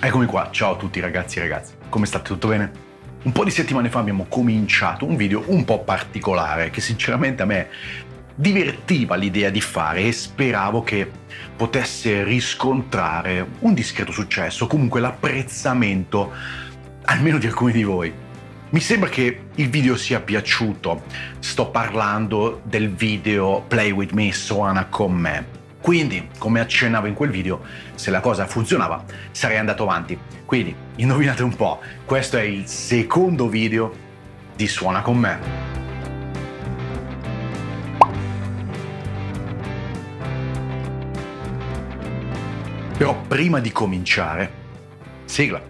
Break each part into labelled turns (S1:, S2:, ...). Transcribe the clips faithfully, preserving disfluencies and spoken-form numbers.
S1: Eccomi qua, ciao a tutti ragazzi e ragazze, come state? Tutto bene? Un po' di settimane fa abbiamo cominciato un video un po' particolare che sinceramente a me divertiva l'idea di fare e speravo che potesse riscontrare un discreto successo, comunque l'apprezzamento almeno di alcuni di voi. Mi sembra che il video sia piaciuto, sto parlando del video Play With Me, suona con me. Quindi, come accennavo in quel video, se la cosa funzionava, sarei andato avanti. Quindi, indovinate un po', questo è il secondo video di Suona con me. Però prima di cominciare, sigla.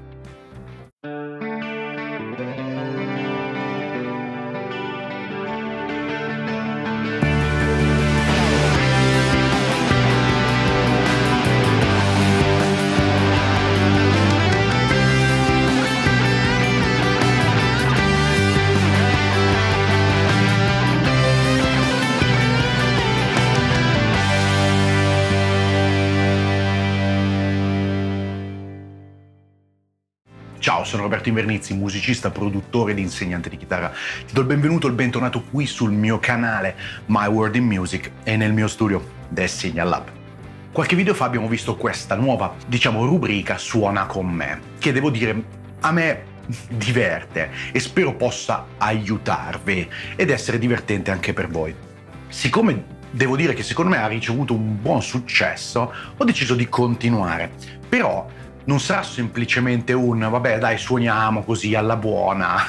S1: Ciao, sono Roberto Invernizzi, musicista, produttore ed insegnante di chitarra. Ti do il benvenuto e il bentornato qui sul mio canale My World in Music e nel mio studio The Signal Lab. Qualche video fa abbiamo visto questa nuova, diciamo, rubrica Suona con me, che devo dire a me diverte e spero possa aiutarvi ed essere divertente anche per voi. Siccome devo dire che secondo me ha ricevuto un buon successo, ho deciso di continuare, però non sarà semplicemente un vabbè dai suoniamo così alla buona.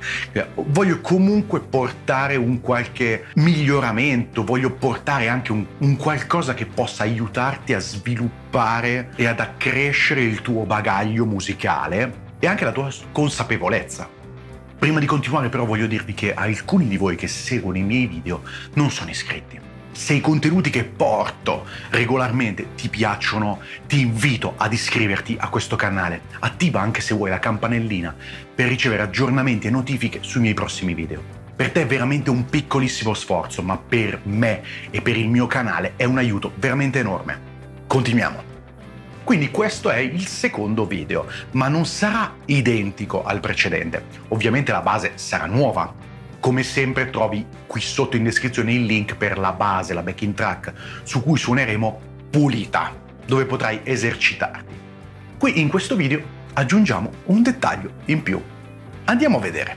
S1: Voglio comunque portare un qualche miglioramento, voglio portare anche un, un qualcosa che possa aiutarti a sviluppare e ad accrescere il tuo bagaglio musicale e anche la tua consapevolezza. Prima di continuare però voglio dirvi che alcuni di voi che seguono i miei video non sono iscritti. Se i contenuti che porto regolarmente ti piacciono, ti invito ad iscriverti a questo canale. Attiva anche se vuoi la campanellina per ricevere aggiornamenti e notifiche sui miei prossimi video. Per te è veramente un piccolissimo sforzo, ma per me e per il mio canale è un aiuto veramente enorme. Continuiamo. Quindi questo è il secondo video, ma non sarà identico al precedente. Ovviamente la base sarà nuova. Come sempre trovi qui sotto in descrizione il link per la base, la backing track su cui suoneremo pulita, dove potrai esercitarti. Qui in questo video aggiungiamo un dettaglio in più. Andiamo a vedere.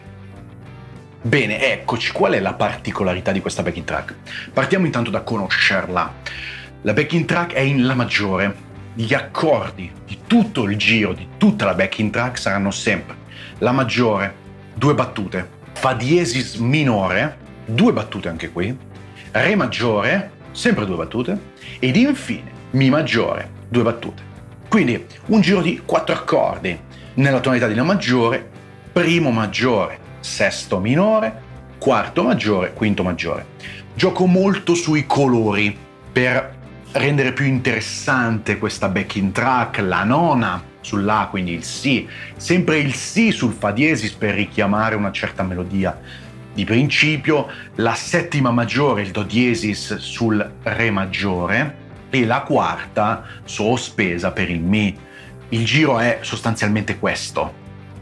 S1: Bene, eccoci, qual è la particolarità di questa backing track? Partiamo intanto da conoscerla. La backing track è in La maggiore. Gli accordi di tutto il giro, di tutta la backing track saranno sempre La maggiore, due battute, Fa diesis minore, due battute anche qui, Re maggiore, sempre due battute, ed infine Mi maggiore, due battute. Quindi un giro di quattro accordi nella tonalità di La maggiore, primo maggiore, sesto minore, quarto maggiore, quinto maggiore. Gioco molto sui colori per rendere più interessante questa backing track, la nona sull'A, quindi il Si, sempre il Si sul Fa diesis per richiamare una certa melodia di principio, la settima maggiore, il Do diesis sul Re maggiore e la quarta sospesa per il Mi. Il giro è sostanzialmente questo.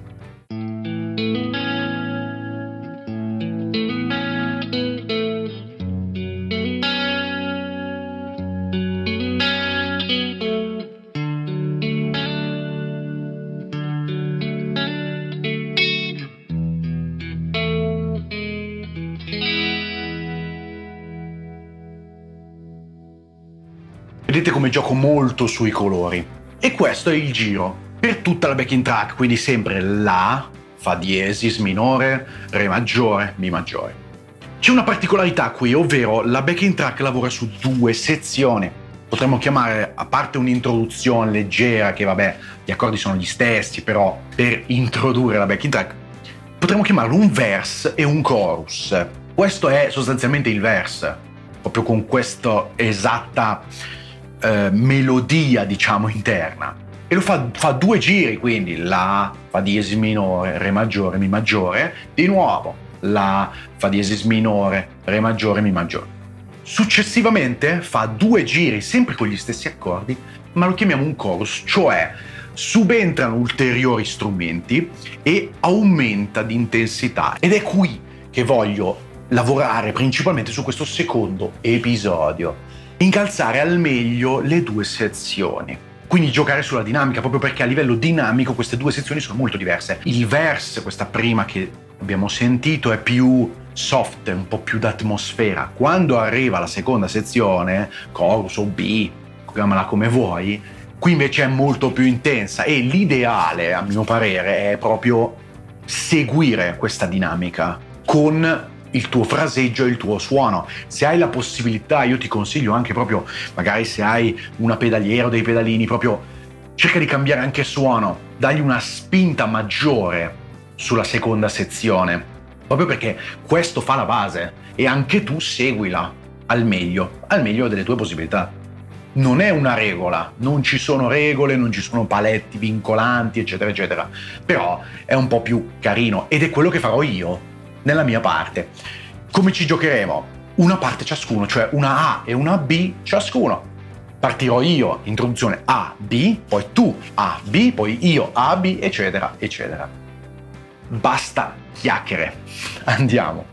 S1: Vedete come gioco molto sui colori. E questo è il giro per tutta la backing track, quindi sempre La, Fa diesis minore, Re maggiore, Mi maggiore. C'è una particolarità qui, ovvero la backing track lavora su due sezioni. Potremmo chiamare, a parte un'introduzione leggera, che vabbè, gli accordi sono gli stessi, però per introdurre la backing track, potremmo chiamarlo un verse e un chorus. Questo è sostanzialmente il verse, proprio con questa esatta Eh, melodia, diciamo, interna, e lo fa, fa due giri, quindi La, Fa diesis minore, Re maggiore, Mi maggiore, di nuovo La, Fa diesis minore, Re maggiore, Mi maggiore. Successivamente fa due giri sempre con gli stessi accordi, ma lo chiamiamo un chorus, cioè subentrano ulteriori strumenti e aumenta di intensità. Ed è qui che voglio lavorare principalmente su questo secondo episodio, incalzare al meglio le due sezioni. Quindi giocare sulla dinamica, proprio perché a livello dinamico queste due sezioni sono molto diverse. Il verse, questa prima che abbiamo sentito, è più soft, un po' più d'atmosfera. Quando arriva la seconda sezione, chorus o B, chiamala come vuoi, qui invece è molto più intensa e l'ideale, a mio parere, è proprio seguire questa dinamica con il tuo fraseggio e il tuo suono. Se hai la possibilità, io ti consiglio anche proprio, magari se hai una pedaliera o dei pedalini, proprio cerca di cambiare anche suono, dagli una spinta maggiore sulla seconda sezione, proprio perché questo fa la base e anche tu seguila al meglio, al meglio delle tue possibilità. Non è una regola, non ci sono regole, non ci sono paletti vincolanti, eccetera, eccetera, però è un po' più carino ed è quello che farò io nella mia parte. Come ci giocheremo? Una parte ciascuno, cioè una A e una B ciascuno. Partirò io, introduzione A, B, poi tu A, B, poi io A, B, eccetera, eccetera. Basta chiacchiere, andiamo.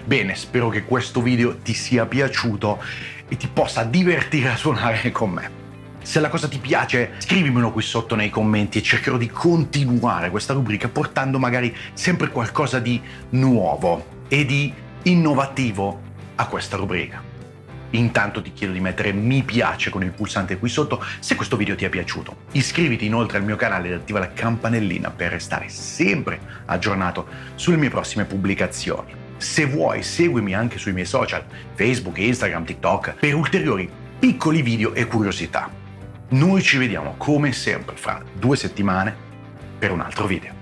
S1: Bene, spero che questo video ti sia piaciuto e ti possa divertire a suonare con me. Se la cosa ti piace, scrivimelo qui sotto nei commenti e cercherò di continuare questa rubrica portando magari sempre qualcosa di nuovo e di innovativo a questa rubrica. Intanto ti chiedo di mettere mi piace con il pulsante qui sotto se questo video ti è piaciuto. Iscriviti inoltre al mio canale ed attiva la campanellina per restare sempre aggiornato sulle mie prossime pubblicazioni. Se vuoi, seguimi anche sui miei social, Facebook, Instagram, TikTok, per ulteriori piccoli video e curiosità. Noi ci vediamo come sempre fra due settimane per un altro video.